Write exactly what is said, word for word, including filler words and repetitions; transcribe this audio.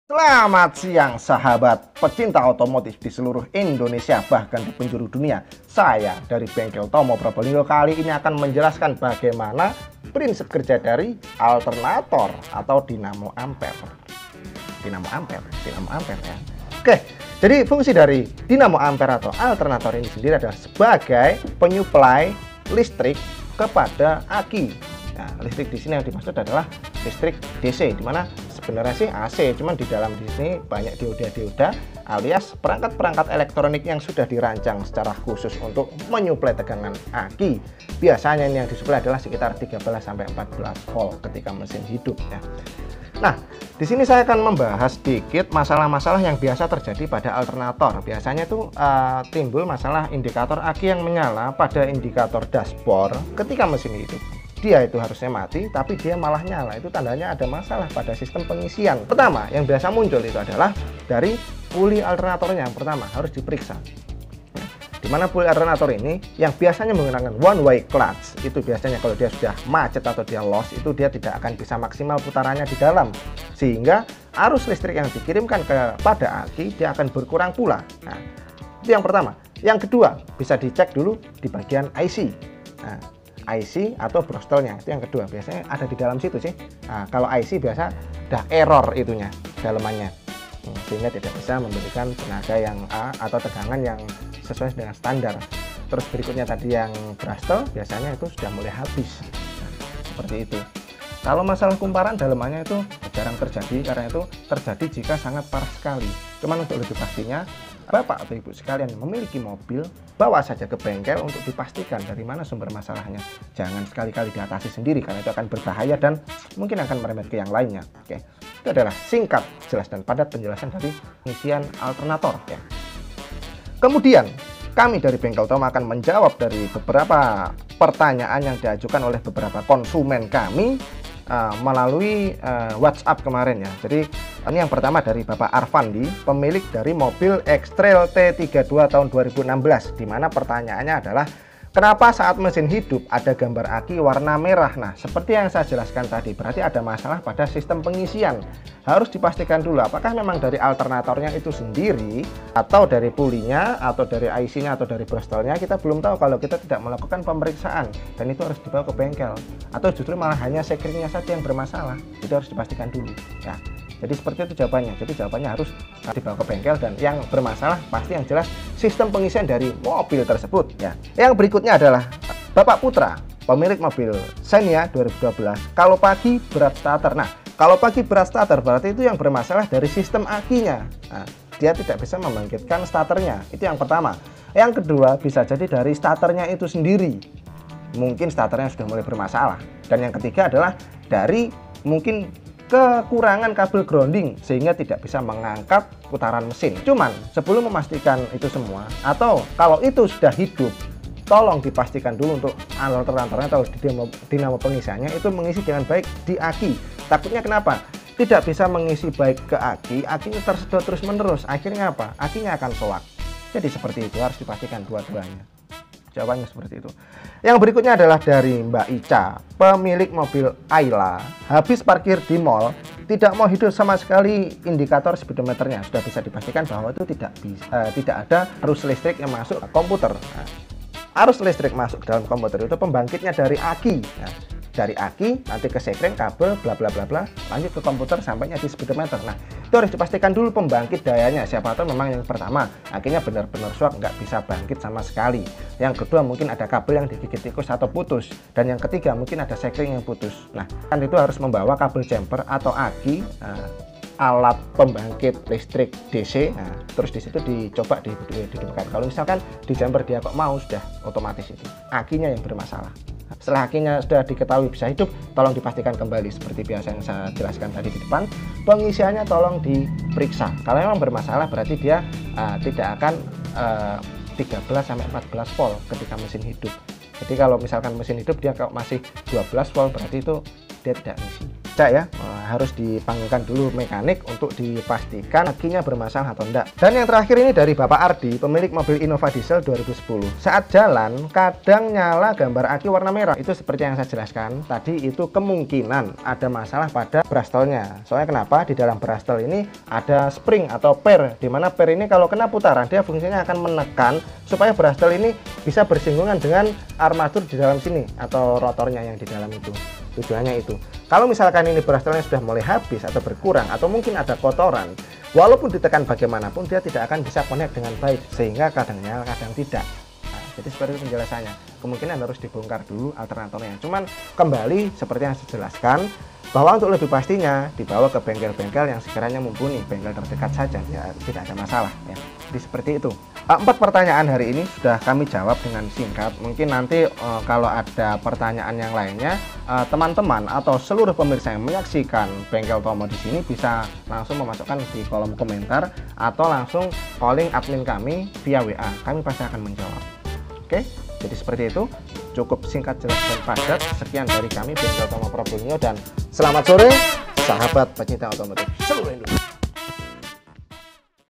Selamat siang sahabat pecinta otomotif di seluruh Indonesia bahkan di penjuru dunia. Saya dari Bengkel Tomo Probolinggo kali ini akan menjelaskan bagaimana prinsip kerja dari alternator atau dinamo ampere. Dinamo ampere, dinamo ampere ya. Oke, jadi fungsi dari dinamo ampere atau alternator ini sendiri adalah sebagai penyuplai listrik kepada aki. Nah, listrik di sini yang dimaksud adalah listrik D C, dimana sebenarnya sih A C, cuman di dalam di sini banyak dioda-dioda alias perangkat-perangkat elektronik yang sudah dirancang secara khusus untuk menyuplai tegangan aki. Biasanya ini yang disuplai adalah sekitar tiga belas sampai empat belas volt ketika mesin hidup ya. Nah, di sini saya akan membahas sedikit masalah-masalah yang biasa terjadi pada alternator. Biasanya itu uh, timbul masalah indikator aki yang menyala pada indikator dashboard ketika mesin hidup. Dia itu harusnya mati, tapi dia malah nyala. Itu tandanya ada masalah pada sistem pengisian. Pertama, yang biasa muncul itu adalah dari puli alternatornya. Yang pertama, harus diperiksa. Di mana puli alternator ini yang biasanya menggunakan one way clutch, itu biasanya kalau dia sudah macet atau dia loss, itu dia tidak akan bisa maksimal putarannya di dalam. Sehingga arus listrik yang dikirimkan kepada aki, dia akan berkurang pula. Nah, itu yang pertama. Yang kedua, bisa dicek dulu di bagian I C. Nah, I C atau brostelnya itu yang kedua, biasanya ada di dalam situ sih. Nah, kalau I C biasa udah error itunya dalemannya, sehingga tidak bisa memberikan tenaga yang A atau tegangan yang sesuai dengan standar. Terus berikutnya tadi yang brostel biasanya itu sudah mulai habis. Nah, seperti itu. Kalau masalah kumparan dalemannya itu jarang terjadi, karena itu terjadi jika sangat parah sekali. Cuman untuk lebih pastinya, Bapak atau Ibu sekalian memiliki mobil, bawa saja ke bengkel untuk dipastikan dari mana sumber masalahnya. Jangan sekali-kali diatasi sendiri karena itu akan berbahaya dan mungkin akan merembet ke yang lainnya. Oke, itu adalah singkat, jelas dan padat penjelasan dari pengisian alternator ya. Kemudian kami dari Bengkel Tomo akan menjawab dari beberapa pertanyaan yang diajukan oleh beberapa konsumen kami Uh, melalui uh, WhatsApp kemarin ya. Jadi ini yang pertama dari Bapak Arfandi, pemilik dari mobil X-Trail T tiga puluh dua tahun dua ribu enam belas, di mana pertanyaannya adalah kenapa saat mesin hidup ada gambar aki warna merah. Nah, seperti yang saya jelaskan tadi, berarti ada masalah pada sistem pengisian. Harus dipastikan dulu apakah memang dari alternatornya itu sendiri atau dari pulinya atau dari I C-nya atau dari brostelnya. Kita belum tahu kalau kita tidak melakukan pemeriksaan, dan itu harus dibawa ke bengkel, atau justru malah hanya sekringnya saja yang bermasalah. Itu harus dipastikan dulu ya. Jadi seperti itu jawabannya. Jadi jawabannya harus dibawa ke bengkel, dan yang bermasalah pasti yang jelas sistem pengisian dari mobil tersebut ya. Yang berikutnya adalah Bapak Putra, pemilik mobil Xenia dua ribu dua belas. Kalau pagi berat starter. Nah, kalau pagi berat starter berarti itu yang bermasalah dari sistem akinya. Nah, dia tidak bisa membangkitkan starternya. Itu yang pertama. Yang kedua, bisa jadi dari starternya itu sendiri. Mungkin starternya sudah mulai bermasalah. Dan yang ketiga adalah dari mungkin kekurangan kabel grounding sehingga tidak bisa mengangkat putaran mesin. Cuman sebelum memastikan itu semua, atau kalau itu sudah hidup, tolong dipastikan dulu untuk alternatornya atau dinamo, dinamo pengisiannya itu mengisi dengan baik di aki. Takutnya kenapa? Tidak bisa mengisi baik ke aki, akinya tersedot terus menerus. Akhirnya apa? Akinya akan soak. Jadi seperti itu, harus dipastikan dua-duanya. Jawabannya seperti itu. Yang berikutnya adalah dari Mbak Ica, pemilik mobil Ayla. Habis parkir di mall, tidak mau hidup sama sekali indikator speedometernya. Sudah bisa dipastikan bahwa itu tidak bisa, uh, tidak ada arus listrik yang masuk ke komputer. Nah, arus listrik masuk ke dalam komputer itu pembangkitnya dari aki. Nah, dari aki nanti ke sekring, kabel, bla bla bla bla, lanjut ke komputer sampainya di speedometer. Nah, itu harus dipastikan dulu pembangkit dayanya. Siapa tahu memang yang pertama akhirnya benar-benar suak, nggak bisa bangkit sama sekali. Yang kedua mungkin ada kabel yang digigit tikus atau putus, dan yang ketiga mungkin ada sekring yang putus. Nah, kan itu harus membawa kabel jumper atau aki, nah, alat pembangkit listrik D C. Nah, terus di situ dicoba dihidupkan. Kalau misalkan di jumper dia kok mau, sudah otomatis itu akinya yang bermasalah. Setelah akinya sudah diketahui bisa hidup, tolong dipastikan kembali seperti biasa yang saya jelaskan tadi di depan. Pengisiannya tolong diperiksa. Kalau memang bermasalah berarti dia uh, tidak akan uh, tiga belas sampai empat belas volt ketika mesin hidup. Jadi kalau misalkan mesin hidup dia kalau masih dua belas volt berarti itu dia tidak ngisi. ada ya, harus dipanggilkan dulu mekanik untuk dipastikan akinya bermasalah atau enggak. Dan yang terakhir ini dari Bapak Ardi, pemilik mobil Innova Diesel dua ribu sepuluh. Saat jalan kadang nyala gambar aki warna merah. Itu seperti yang saya jelaskan tadi, itu kemungkinan ada masalah pada brustelnya. Soalnya kenapa? Di dalam brustel ini ada spring atau per, dimana per ini kalau kena putaran dia fungsinya akan menekan supaya brustel ini bisa bersinggungan dengan armatur di dalam sini atau rotornya yang di dalam itu. Tujuannya itu. Kalau misalkan ini brustelnya sudah mulai habis atau berkurang atau mungkin ada kotoran, walaupun ditekan bagaimanapun dia tidak akan bisa connect dengan baik, sehingga kadang nyala kadang tidak. Nah, jadi seperti itu penjelasannya. Kemungkinan harus dibongkar dulu alternatornya. Cuman kembali seperti yang saya jelaskan, bahwa untuk lebih pastinya dibawa ke bengkel-bengkel yang sekiranya mumpuni, bengkel terdekat saja, ya tidak ada masalah ya. Jadi seperti itu. Empat pertanyaan hari ini sudah kami jawab dengan singkat. Mungkin nanti uh, kalau ada pertanyaan yang lainnya, teman-teman uh, atau seluruh pemirsa yang menyaksikan Bengkel Tomo di sini bisa langsung memasukkan di kolom komentar atau langsung calling admin kami via W A. Kami pasti akan menjawab. Oke, jadi seperti itu. Cukup singkat, jelas dan padat. Sekian dari kami Bengkel Tomo Probolinggo, dan selamat sore sahabat pecinta otomotif seluruh Indonesia.